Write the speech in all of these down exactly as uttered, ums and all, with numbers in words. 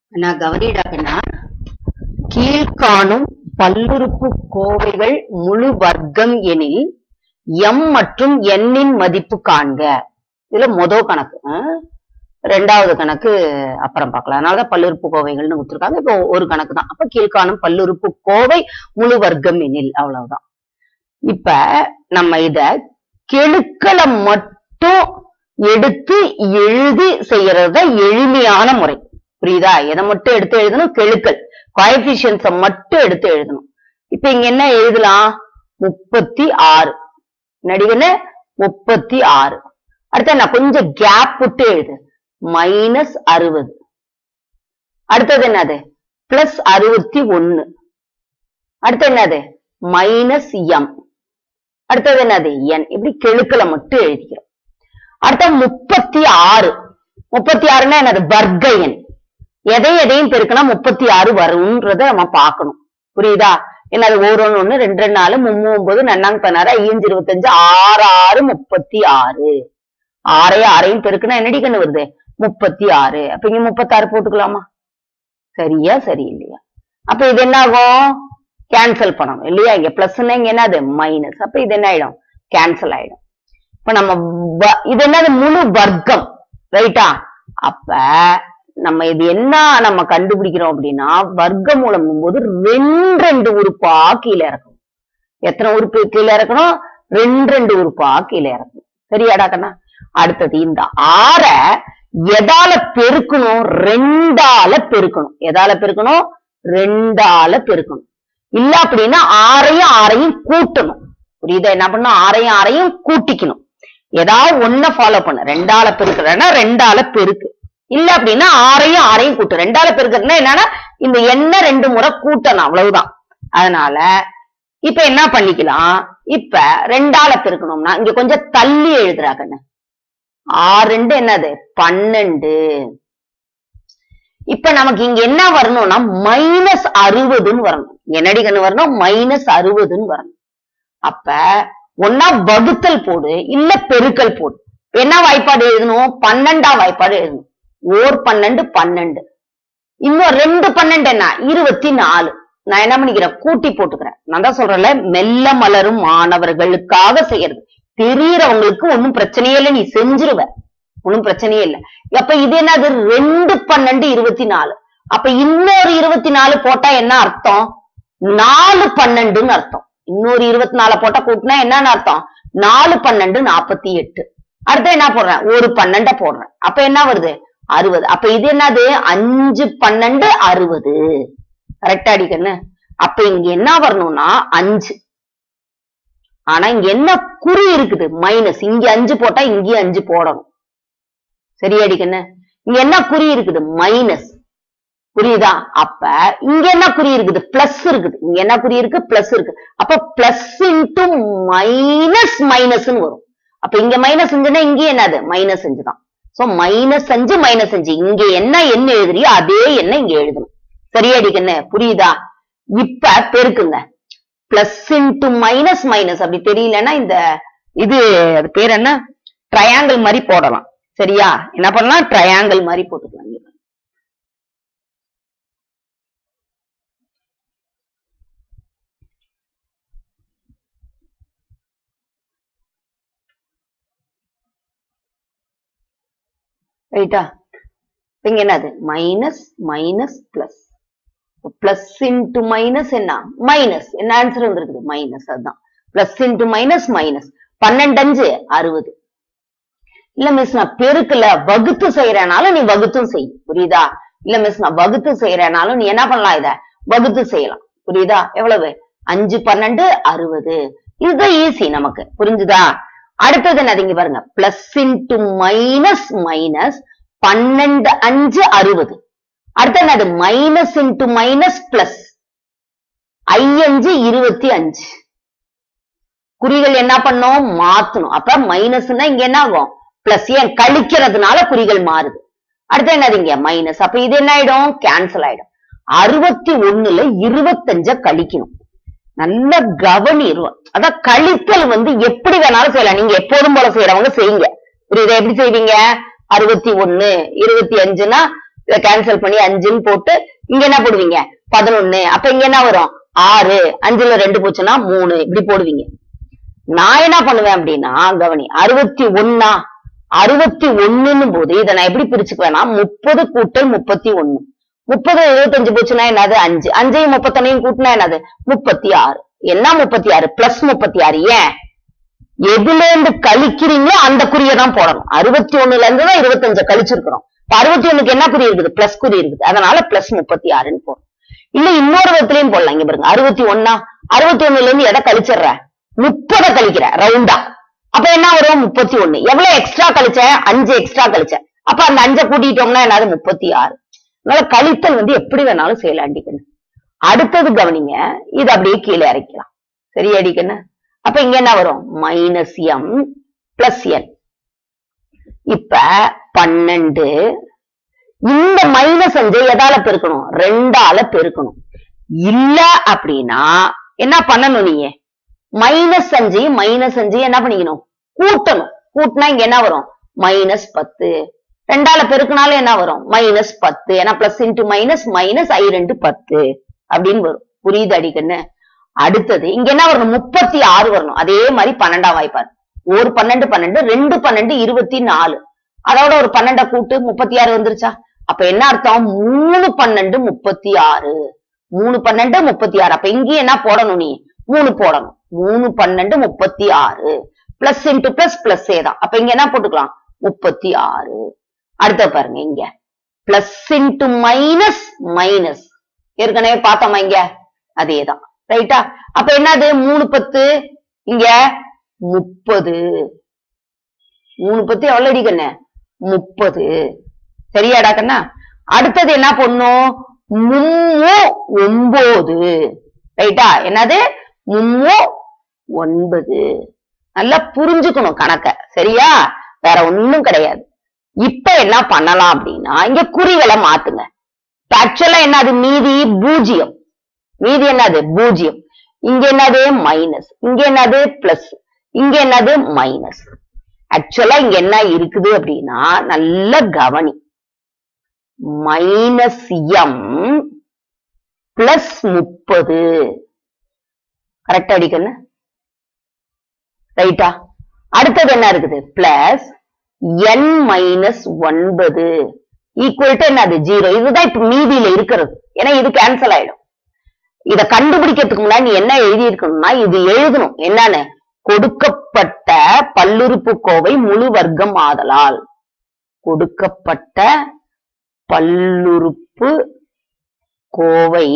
நான் கவனிடாக்கன்னா கீழ்காணும் பல்லுறுப்பு கோவைகள் முழு வர்க்கம் எனில் எம் மற்றும் எண்ணின் மதிப்பு காண்க. இதுல மொதல் கணக்கு, ரெண்டாவது கணக்கு அப்புறம் பார்க்கலாம். அதனாலதான் பல்லுறுப்பு கோவைகள்னு கொடுத்துருக்காங்க. இப்போ ஒரு கணக்கு தான். அப்ப கீழ்காணும் பல்லுறுப்பு கோவை முழு வர்க்கம் எனில், அவ்வளவுதான். இப்ப நம்ம இத கெழுக்களை மட்டும் எடுத்து எழுதி செய்யறத எளிமையான முறை. புரியுதா? எதை மட்டும் எடுத்து எழுதணும்? கெழுக்கள், கோஎஃபிஷியன்ட்ஸ மட்டும் எடுத்து எழுதணும். இப்ப இங்க என்ன எழுதலாம்? முப்பத்தி ஆறு. நடிகன்னு முப்பத்தி ஆறு. அடுத்த நான் கொஞ்சம் கேப் விட்டு எழுது. மைனஸ் அறுபது. அடுத்தது என்னது? பிளஸ் அறுபத்தி ஒன்னு. அடுத்து என்னது? Minus M. அடுத்தது என்னது? என். இப்படி கெழுக்களை மட்டும் எழுதிக்கிறோம். அடுத்த முப்பத்தி ஆறு. முப்பத்தி ஆறுன்னா என்னது? வர்க்க எண். எதை எதையும் பெருக்கினா முப்பத்தி ஆறு வரும்ன்றத நம்ம பார்க்கணும். புரியுதா? என்னது? ஒரு ஒண்ணு ஒண்ணு ரெண்டு ரெண்டு நாலு மூணு ஒன்பது நன்னாங்க பதினாறு ஐயஞ்சு இருபத்தஞ்சு ஆறு ஆறு முப்பத்தி ஆறு. ஆறையும் ஆறையும் பெருக்குனா என்னடி கண்ணு வருது? முப்பத்தி ஆறு. அப்ப இங்க முப்பத்தி ஆறு போட்டுக்கலாமா? சரியா சரி இல்லையா? அப்ப இது என்ன ஆகும்? கேன்சல் பண்ணணும் இல்லையா? இங்க பிளஸ்ன்னா இங்க என்னது? மைனஸ். அப்ப இது என்ன ஆயிடும்? கேன்சல் ஆயிடும். இப்ப நம்ம இது என்னது? முழு வர்க்கம், ரைட்டா? அப்ப நம்ம இது என்ன நம்ம கண்டுபிடிக்கிறோம் அப்படின்னா, வர்க்க மூலம் போது ரெண்டு ரெண்டு உறுப்பா கீழே இறக்கணும். எத்தனை உறுப்பு கீழே இறக்கணும்? ரெண்டு ரெண்டு உறுப்பா கீழே இறக்கணும். சரியாடா கண்ணா? அடுத்தது இந்த ஆற எதால பெருக்கணும்? ரெண்டால பெருக்கணும். எதால பெருக்கணும்? ரெண்டால பெருக்கணும். இல்ல அப்படின்னா ஆறையும் ஆறையும் கூட்டணும். புரியுதா? என்ன பண்ணணும்? ஆறையும் ஆறையும் கூட்டிக்கணும். ஏதாவது ஒன்ன ஃபாலோ பண்ண. ரெண்டால பெருக்கிறேன்னா ரெண்டால பெருக்கு. இல்ல அப்படின்னா ஆறையும் ஆறையும் கூட்டு. ரெண்டால பெருக்கிறதுனா என்னன்னா இந்த எண்ண ரெண்டு முறை கூட்டணும், அவ்வளவுதான். அதனால இப்ப என்ன பண்ணிக்கலாம்? இப்ப ரெண்டால பெருக்கணும்னா இங்க கொஞ்சம் தள்ளி எழுதுறாங்கன்னு. ஆறு ரெண்டு என்னது? பன்னெண்டு. இப்ப நமக்கு இங்க என்ன வரணும்னா மைனஸ் அறுபதுன்னு வரணும். என்னடி கண்ணு வரணும்? மைனஸ் அறுபதுன்னு வரணும். அப்ப ஒன்னா வகுத்தல் போடு, இல்ல பெருக்கல் போடு. என்ன வாய்ப்பாடு எழுதணும்? பன்னெண்டா வாய்ப்பாடு எழுதணும். ஓர் பன்னெண்டு பன்னெண்டு. இன்னும் ரெண்டு பன்னெண்டு என்ன? இருபத்தி நாலு. நான் என்ன பண்ணிக்கிறேன்? கூட்டி போட்டுக்கிறேன். நான் தான் சொல்றேன்ல, மெல்ல மலரும் மாணவர்களுக்காக செய்யறது. தெரியறவங்களுக்கு ஒன்னும் பிரச்சனையே இல்லை, நீ செஞ்சிருவ, ஒன்னும் பிரச்சனையே இல்லை. அப்ப இது என்னது? ரெண்டு பன்னெண்டு இருபத்தி நாலு. அப்ப இன்னொரு இருபத்தி நாலு போட்டா என்ன அர்த்தம்? நாலு பன்னெண்டுன்னு அர்த்தம். இன்னொரு இருபத்தி நாலு போட்டா கூட்டினா என்னன்னு அர்த்தம்? நாலு பன்னெண்டு நாற்பத்தி எட்டு. அடுத்து என்ன போடுறேன்? ஒரு பன்னெண்ட போடுறேன். அப்ப என்ன வருது? அறுபது. அப்ப இது என்னது? அஞ்சு பன்னெண்டு அறுபது. கரெக்டா அடிக்கண்ணு? அப்ப இங்க என்ன வரணும்னா அஞ்சு. ஆனா இங்க என்ன குறி இருக்குது? மைனஸ். இங்க அஞ்சு போட்டா இங்கேயும் அஞ்சு போடணும். சரியா அடிக்கண்ணு? இங்க என்ன குறி இருக்குது? மைனஸ். புரியுதா? அப்ப இங்க என்ன குறி இருக்குது? பிளஸ் இருக்குது. இங்க என்ன குறி இருக்கு? பிளஸ் இருக்கு. அப்ப பிளஸ் இன்டு மைனஸ் மைனஸ்ன்னு வரும். அப்ப இங்க மைனஸ் அஞ்சுன்னா இங்க என்னது? மைனஸ் அஞ்சு தான். சோ மைனஸ் அஞ்சு மைனஸ் அஞ்சு. இங்க என்ன எண்ணெய் எழுதுறியோ அதே எண்ணெய் இங்க எழுதணும். சரியா அடிக்கண்ணு? புரியுதா? இப்ப பெருக்குங்க. Plus into minus minus. அப்படி தெரியலன்னா இந்த இது அது பேர் என்ன? ட்ரையாங்கிள் மாதிரி போடலாம். சரியா? என்ன பண்ணலாம்? ட்ரையாங்கிள் மாதிரி போட்டுக்கலாம். ரைட்டா? இங்க என்னது? Minus minus plus. Plus into minus என்ன? மைனஸ். என்ன ஆன்சர் வந்துருக்குது? மைனஸ். அதுதான் பிளஸ் இன்டு மைனஸ் மைனஸ். பன்னெண்டு அஞ்சு அறுபது. இல்ல மிஸ் நான் பெருக்கல வகுத்து செய்யறனாலும் நீ வகுத்தும் செய். புரியுதா? இல்ல மிஸ் நான் வகுத்து செய்யறனாலும் நீ என்ன பண்ணலாம்? இத வகுத்து செய்யலாம். புரியுதா? எவ்வளவு? அஞ்சு பன்னெண்டு அறுபது. இதுதான் ஈஸி நமக்கு. புரிஞ்சுதா? அடுத்தது என்னது? இங்க பாருங்க. Plus into minus minus. பன்னெண்டு அஞ்சு அறுபது. அடுத்து என்னது? Minus into minus plus. ஐயஞ்சு இருபத்தி அஞ்சு. குறிகள் என்ன பண்ணும்? மாத்தணும். அப்ப மைனஸ்னா இங்க என்ன ஆகும்? பிளஸ். ஏன்? கழிக்கிறதுனால குறிகள் மாறுது. அடுத்து என்னது? இங்க மைனஸ். அப்ப இது என்ன ஆயிடும்? கேன்சல் ஆயிடும். அறுபத்தி ஒண்ணுல இருபத்தஞ்ச கழிக்கணும். நல்ல கவனிரும். அதான் கழித்தல் வந்து எப்படி வேணாலும் செய்யலாம். நீங்க எப்போதும் போல செய்யறவங்க செய்யுங்க. புரியுதா? எப்படி செய்வீங்க? அறுபத்தி ஒண்ணு இருபத்தி அஞ்சுனா இத கேன்சல் பண்ணி அஞ்சுன்னு போட்டு இங்க என்ன போடுவீங்க பதினொன்னு. அப்ப இங்க என்ன வரும் ஆறு, அஞ்சுல ரெண்டு போச்சுன்னா மூணு, இப்படி போடுவீங்க. நான் என்ன பண்ணுவேன் அப்படின்னா கவனி, அறுபத்தி ஒன்னா அறுபத்தி ஒண்ணுன்னு போது இதை நான் எப்படி பிரிச்சுக்குவேன்னா முப்பது கூட்டல் முப்பத்தி ஒண்ணு. முப்பது எழுபத்தஞ்சு போச்சுன்னா என்னது அஞ்சு, அஞ்சையும் முப்பத்தொன்னையும் கூட்டினா என்னது முப்பத்தி ஆறு. என்ன முப்பத்தி ஆறு பிளஸ் முப்பத்தி ஆறு. ஏன் எதுல இருந்து கழிக்கிறீங்களோ அந்த குறியை தான் போடணும். அறுபத்தி ஒண்ணுல இருந்து தான் இருபத்தஞ்ச கழிச்சிருக்கிறோம். அறுபத்தி ஒண்ணுக்கு என்ன குறி இருக்குது பிளஸ் குறி இருக்குது, அதனால பிளஸ் முப்பத்தி ஆறுன்னு போடும். இல்ல இன்னொரு விதத்திலையும் போடலாம். இங்க பாருங்க அறுபத்தி ஒன்னா அறுபத்தி ஒண்ணுல இருந்து எதை கழிச்சிடுற முப்பதை கழிக்கிற ரவுண்டா, அப்ப என்ன வரும் முப்பத்தி ஒண்ணு. எவ்வளவு எக்ஸ்ட்ரா கழிச்ச அஞ்சு எக்ஸ்ட்ரா கழிச்ச, அப்ப அந்த அஞ்சை கூட்டிட்டோம்னா என்னது முப்பத்தி ஆறு. அதனால கழித்தல் வந்து எப்படி வேணாலும் செய்யலாம் அடிக்கணும். அடுத்தது கவனிங்க, இது அப்படியே கீழே இறக்கலாம். சரி அடிக்கணும். அப்ப இங்க என்ன வரும் மைனஸ் எம் பிளஸ் என். இப்ப பன்னெண்டு இந்த மைனஸ் அஞ்சு எதால பெருக்கணும் ரெண்டால பெருக்கணும். இல்ல அப்படின்னா என்ன பண்ணணும், நீங்க மைனஸ் அஞ்சு மைனஸ் அஞ்சு என்ன பண்ணிக்கணும் கூட்டணும். கூட்டினா இங்க என்ன வரும் மைனஸ் பத்து. ரெண்டால பெருக்கினாலும் என்ன வரும் மைனஸ் பத்து. ஏன்னா பிளஸ் இன்டு மைனஸ் மைனஸ் ஐ ரெண்டு பத்து அப்படின்னு வரும். புரியுது அடிக்கன்னு. அடுத்தது இங்க என்ன வரணும் முப்பத்தி ஆறு வரணும். அதே மாதிரி பன்னெண்டாம் வாய்ப்பாரு. ஒரு பன்னெண்டு பன்னெண்டு ரெண்டு பன்னெண்டு இருபத்தி நாலு, அதோட ஒரு பன்னெண்ட கூட்டு முப்பத்தி ஆறு வந்துருச்சா. அப்ப என்ன அர்த்தம் மூணு பன்னெண்டு முப்பத்தி ஆறு. மூணு பன்னெண்டு முப்பத்தி ஆறு. அப்ப இங்கேயும் என்ன போடணும் நீ மூணு போடணும். மூணு பன்னெண்டு முப்பத்தி ஆறு பிளஸ் இன்டு பிளஸ் பிளஸ் ஏதான். அப்ப இங்க என்ன போட்டுக்கலாம் முப்பத்தி ஆறு. அடுத்த பாருங்க இங்க பிளஸ் இன்டு மைனஸ் மைனஸ் ஏற்கனவே பார்த்தோமா இங்க அதேதான் ரைட்டா. அப்ப என்னது மூணு பத்து இங்க முப்பது. மூணு பத்து எவ்வளவு அடிக்கண்ணே முப்பது. சரியாடா கண்ணா. அடுத்தது என்ன பண்ணும் மும்மு ஒன்பது. ரைட்டா என்னது மும்மு ஒன்பது. நல்லா புரிஞ்சுக்கணும் கணக்க. சரியா வேற ஒண்ணும் கிடையாது. இப்ப என்ன பண்ணலாம் அப்படின்னா இங்க குறிகளை மாத்துங்க. ஆக்சுவலா என்னது மீதி பூஜ்ஜியம். மீதி என்னது பூஜ்ஜியம். இங்க என்னது மைனஸ், இங்க என்னது பிளஸ், இங்க என்னது மைனஸ். ஆக்சுவலா இங்க என்ன இருக்குது அப்படின்னா நல்ல கவனி, மைனஸ் எம் பிளஸ் முப்பது. கரெக்டா அடிக்கணும் ரைட்டா. அடுத்தது என்ன இருக்குது பிளஸ் என் மைனஸ் ஒன்பது ஈக்குவல் டு என்னது ஜீரோ. இதுதான் இப்ப மீதியில இருக்கிறது. ஏன்னா இது கேன்சல் ஆயிடும். இத கண்டுபிடிக்கிறதுக்கு முன்னாடி நீ என்ன எழுதி இருக்கணும்னா இது எழுதணும். என்னன்னு கொடுக்கப்பட்ட பல்லுறுப்புக்கோவை முழு வர்க்கம் ஆதலால். கொடுக்கப்பட்ட பல்லுறுப்பு கோவை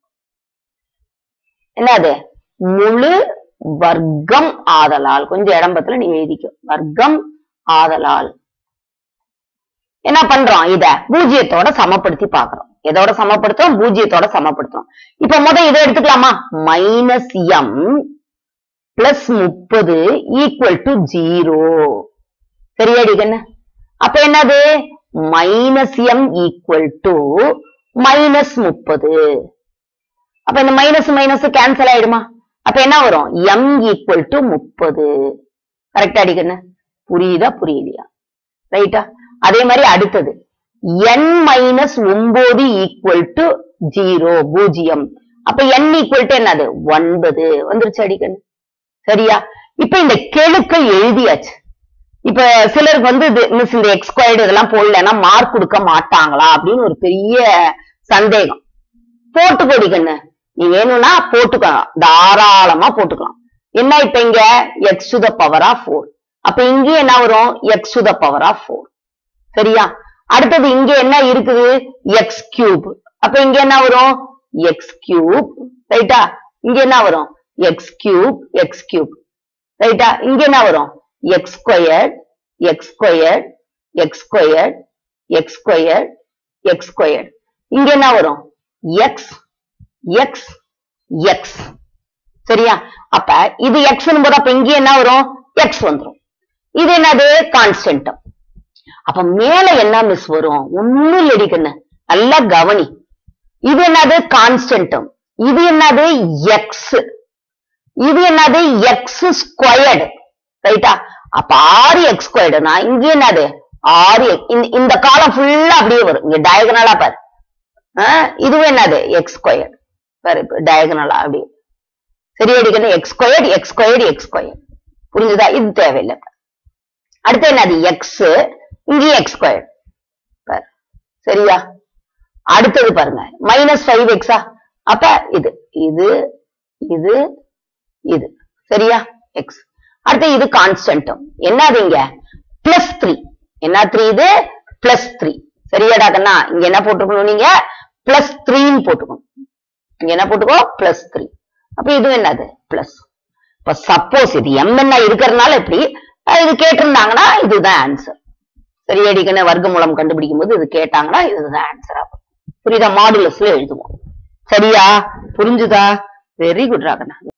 என்னது முழு வர்க்கம் ஆதலால். கொஞ்சம் இடம்பத்துல நீ எழுதிக்க வர்க்கம் ஆதலால். என்ன பண்றோம் இத பூஜ்ஜியத்தோட சமப்படுத்தி பாக்குறோம். எதோட சமப்படுத்துறோம் பூஜ்ஜியத்தோட சமப்படுத்துறோம். இப்ப முதல் இதை எடுத்துக்கலாமா மைனஸ் எம் பிளஸ் முப்பது ஈக்குவல் டு ஜீரோ. சரியாடி கண்ணு. அப்ப என்னது minus M equal to minus முப்பது. அப்ப இந்த மைனஸ் மைனஸ் கேன்சல் ஆயிடுமா. அப்ப என்ன வரும் எம் ஈக்குவல் டு முப்பது. கரெக்டா அடிக்கண்ணு. புரியுதா புரியலையா ரைட்டா. அதே மாதிரி அடுத்தது n மைனஸ் ஒன்பது ஈக்குவல் டு ஜீரோ பூஜ்ஜியம். அப்ப n ஈக்குவல் டு என்னது ஒன்பது வந்துருச்சு அடிக்கணும். சரியா. இப்ப இந்த கெழுக்கள் எழுதியாச்சு. இப்ப சிலருக்கு வந்து மிஸ் இந்த எக்ஸ் ஸ்கொயர்டு இதெல்லாம் போடலன்னா மார்க் கொடுக்க மாட்டாங்களா அப்படின்னு ஒரு பெரிய சந்தேகம். போட்டுக்கோடிக்கண்ணு நீ வேணும்னா போட்டுக்கலாம், தாராளமா போட்டுக்கலாம். என்ன இப்ப இங்க X to the power of four. அப்ப இங்க என்ன வரும் X to the power of four. சரியா. அடுத்தது இங்க என்ன இருக்குது எக்ஸ் கியூப். அப்ப இங்க என்ன வரும் எக்ஸ் கியூப். ரைட்டா. இங்க என்ன வரும் எக்ஸ் கியூப் எக்ஸ் கியூப். ரைட்டா. இங்க என்ன வரும் x squared x squared x squared x squared x squared. இங்க என்ன வரும் எக்ஸ் எக்ஸ் எக்ஸ். சரியா. அப்ப இது எக்ஸ் போது அப்ப இங்க என்ன வரும் எக்ஸ் வந்துடும். இது என்னது கான்ஸ்டன்ட். அப்ப மேல என்ன மிஸ் வரும் ஒண்ணும் இல்லடிக்கண்ணு நல்லா கவனி. இது என்னது கான்ஸ்டன்ட், இது என்னது எக்ஸ், இது என்னது எக்ஸ் ஸ்கொயர்டு. ரைட்டா. அப்ப ஆறு எக்ஸ் ஸ்கொயர்டுனா இங்க என்னது ஆறு இந்த காலம் ஃபுல்லா அப்படியே வரும். இங்க டயகனலா பாரு. இதுவும் என்னது எக்ஸ் ஸ்கொயர் பாரு, டயகனலா அப்படியே சரியா அடிக்கணும். X square x square x square புரிஞ்சுதா? இது தேவையில்லை. அடுத்து என்னது எக்ஸ், இங்கேயும் எக்ஸ் ஸ்கொயர் பாரு சரியா? அடுத்தது பாருங்க மைனஸ் ஃபைவ் எக்ஸா, அப்ப இது இது இது இது சரியா எக்ஸ். அடுத்து இது கான்ஸ்டன்டும் என்னது இங்க பிளஸ் த்ரீ, என்ன த்ரீ இது பிளஸ் த்ரீ சரியாடா கண்ணா? இங்க என்ன போட்டுக்கணும் நீங்க பிளஸ் த்ரீன்னு போட்டுக்கணும். இங்க என்ன போட்டுக்கோ பிளஸ் த்ரீ. அப்ப இது என்னது பிளஸ். இப்ப சப்போஸ் இது எம் என்ன இருக்கிறதுனால எப்படி இது கேட்டிருந்தாங்கன்னா இதுதான் ஆன்சர் சரியாடிக்கணும். வர்க்க மூலம் கண்டுபிடிக்கும் போது இது கேட்டாங்கன்னா இதுதான் ஆன்சர் ஆகும். புரியுதா? மாடுலஸ்ல எழுதுவோம் சரியா? புரிஞ்சுதா? Very good ராகண்ணா.